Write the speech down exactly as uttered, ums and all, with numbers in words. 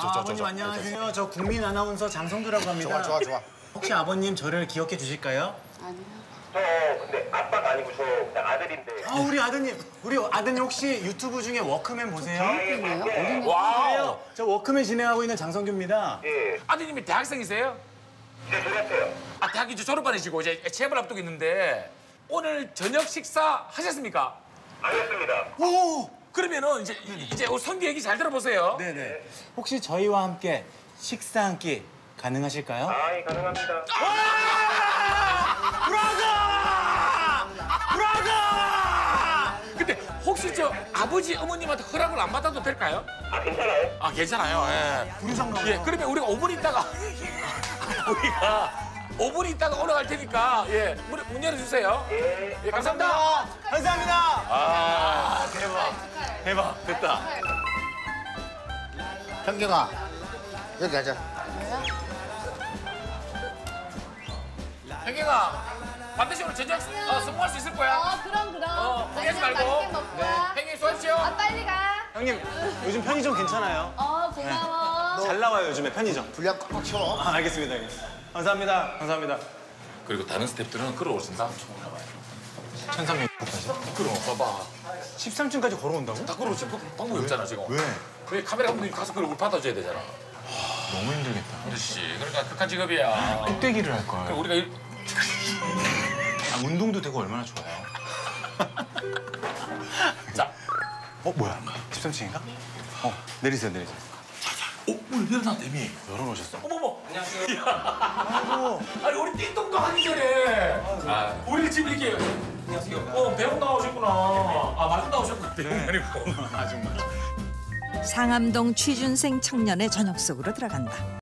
저, 저, 저, 아버님 저. 안녕하세요. 저 국민 아나운서 장성규라고 합니다. 좋아, 좋아, 좋아. 혹시 아버님 저를 기억해 주실까요? 아니요. 저 근데 아빠가 아니고 저 그냥 아들인데. 아 우리 아드님, 우리 아드님 혹시 유튜브 중에 워크맨 보세요? 어린이요? 어린이. 와우. 저 워크맨 진행하고 있는 장성규입니다. 예, 아드님이 대학생이세요? 이제 졸업해요. 아, 대학 이제 졸업반이시고 이제 취업을 앞두고 있는데 오늘 저녁 식사 하셨습니까? 알겠습니다. 오! 그러면은 이제 이제 우리 선비 얘기 잘 들어보세요. 네네. 혹시 저희와 함께 식사 한 끼 가능하실까요? 아, 예, 가능합니다. 브라더! 브라더! 근데 혹시 저 아버지 어머님한테 허락을 안 받아도 될까요? 아, 괜찮아요? 아 괜찮아요. 예. 우리상가. 예, 그러면 우리가 오 분 있다가 우리가 오 분 있다가 올라갈 테니까 예, 문, 문 열어주세요. 예. 예, 감사합니다. 감사합니다. 아 대박, 대박 됐다. 현경아, 여기 가자. hen경아 반드시 오늘 저녁 어, 성공할 수 있을 거야. 어, 그럼, 그럼. 어, 포기하지 그냥 말고. 맛있게 먹고 와. hen경이 수고하십시오. 아, 빨리 가. 형님, 요즘 편의점 괜찮아요? 어, 고마워. 잘 나와요, 요즘에 편의점. 분량 꽉꽉 채워. 아, 알겠습니다, 형님. 감사합니다. 감사합니다. 그리고 다른 스태프들은 끌어오신다. 천삼백까지? 끌어 봐봐. 십삼 층까지 걸어온다고? 다 끌어오지 방법이 없잖아 지금. 왜? 왜 카메라 감독님 가서 그걸 받아줘야 되잖아. 너무 힘들겠다. 그렇지. 그러니까 극한 직업이야. 뚝배기를 할 그럼 걸. 우리가 일... 아, 운동도 되고 얼마나 좋아요. 자, 어, 뭐야? 십삼 층인가? 어, 내리세요, 내리세요. 어, 문 열어놨다며. 열어놓으셨어. 어머머. 안녕하세요. 아이고. 아니 우리 띵동도 하기 전에. 아, 우리 집 이렇게. 안녕하세요. 어, 배웅 나오셨구나. 아, 마중 나오셨구나. 배웅 아니고. 아줌마. 상암동 취준생 청년의 저녁 속으로 들어간다.